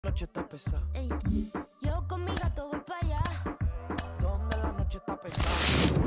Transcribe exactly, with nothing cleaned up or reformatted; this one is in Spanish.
noche está pesada. Ey, yo con mi gato voy para allá. Donde la noche está pesada.